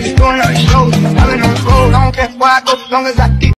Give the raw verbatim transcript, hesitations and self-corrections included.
doing a show. I've been on the road, I don't care where I go, as long as I keep